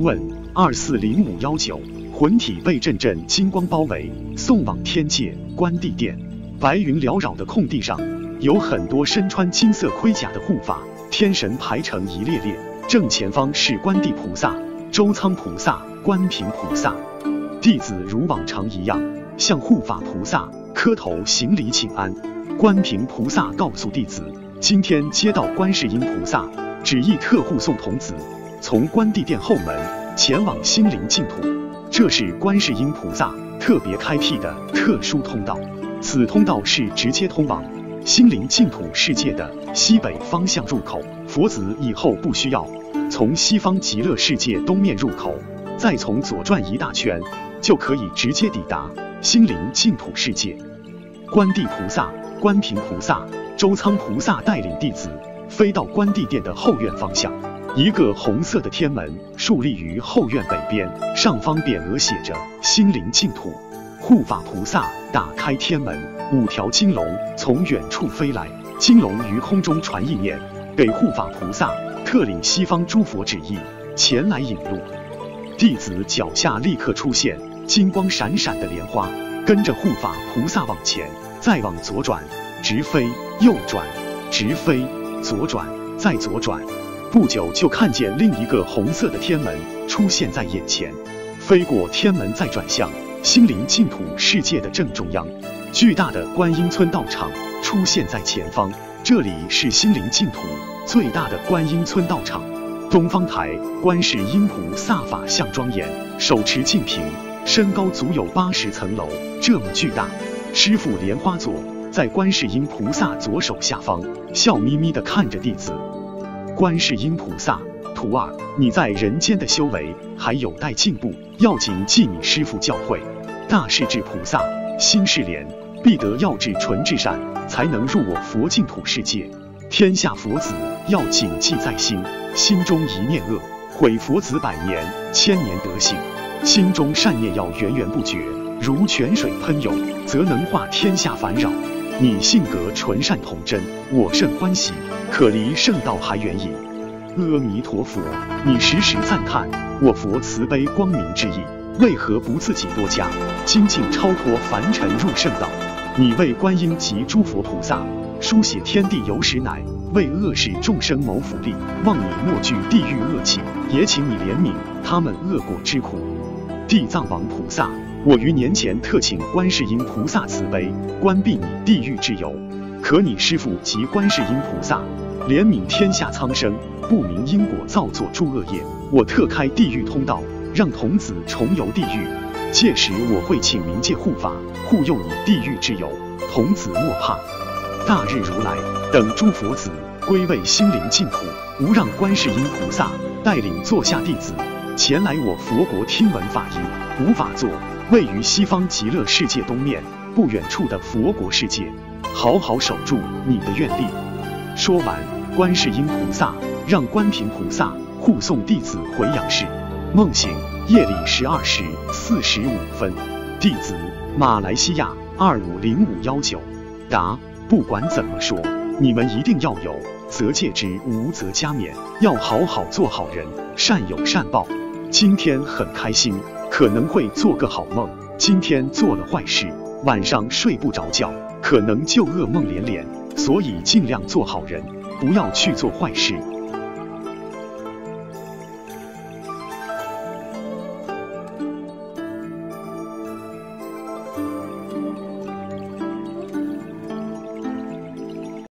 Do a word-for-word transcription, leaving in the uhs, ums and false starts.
问二四零五一九，魂体被阵阵金光包围，送往天界关帝殿。白云缭绕的空地上，有很多身穿金色盔甲的护法天神排成一列列，正前方是关帝菩萨、周仓菩萨、关平菩萨。弟子如往常一样，向护法菩萨磕头行礼请安。关平菩萨告诉弟子，今天接到观世音菩萨旨意，特护送童子从关帝殿后门前往心灵净土，这是观世音菩萨特别开辟的特殊通道。此通道是直接通往心灵净土世界的西北方向入口，佛子以后不需要从西方极乐世界东面入口，再从左转一大圈，就可以直接抵达心灵净土世界。关帝菩萨、关平菩萨、周仓菩萨带领弟子飞到关帝殿的后院方向，一个红色的天门竖立于后院北边，上方匾额写着心灵净土。护法菩萨打开天门，五条金龙从远处飞来，金龙于空中传意念，给护法菩萨特领西方诸佛旨意，前来引路。弟子脚下立刻出现金光闪闪的莲花，跟着护法菩萨往前，再往左转，直飞右转，直飞左转，再左转。不久就看见另一个红色的天门出现在眼前，飞过天门再转向心灵净土世界的正中央，巨大的观音村道场出现在前方，这里是心灵净土最大的观音村道场。东方台观世音菩萨法相庄严，手持净瓶，身高足有八十层楼，这么巨大。师父莲花座在观世音菩萨左手下方，笑眯眯地看着弟子。观世音菩萨，徒儿，你在人间的修为还有待进步，要谨记你师父教诲。大势至菩萨，心是莲，必得要至纯至善，才能入我佛净土世界。天下佛子要谨记在心，心中一念恶，毁佛子百年千年德行。心中善念要源源不绝，如泉水喷涌，则能化天下烦扰。你性格纯善童真，我甚欢喜，可离圣道还远矣。阿弥陀佛，你时时赞叹我佛慈悲光明之意，为何不自己多加精进，超脱凡尘入圣道？你为观音及诸佛菩萨书写天地有史乃，为恶世众生谋福利，望你莫惧地狱恶气，也请你怜悯他们恶果之苦。地藏王菩萨，我于年前特请观世音菩萨慈悲关闭你地狱之由，可你师父及观世音菩萨怜悯天下苍生不明因果，造作诸恶业，我特开地狱通道，让童子重游地狱。届时我会请冥界护法护佑你地狱之由，童子莫怕。大日如来，等诸佛子归位心灵净土，吾让观世音菩萨带领座下弟子前来我佛国听闻法音。无法座位于西方极乐世界东面不远处的佛国世界，好好守住你的愿力。说完，观世音菩萨让关平菩萨护送弟子回阳世。梦醒，夜里十二时四十五分。弟子马来西亚二五零五一九。答：不管怎么说，你们一定要有则戒之，无则加勉，要好好做好人，善有善报。今天很开心，可能会做个好梦。今天做了坏事，晚上睡不着觉，可能就噩梦连连，所以尽量做好人，不要去做坏事。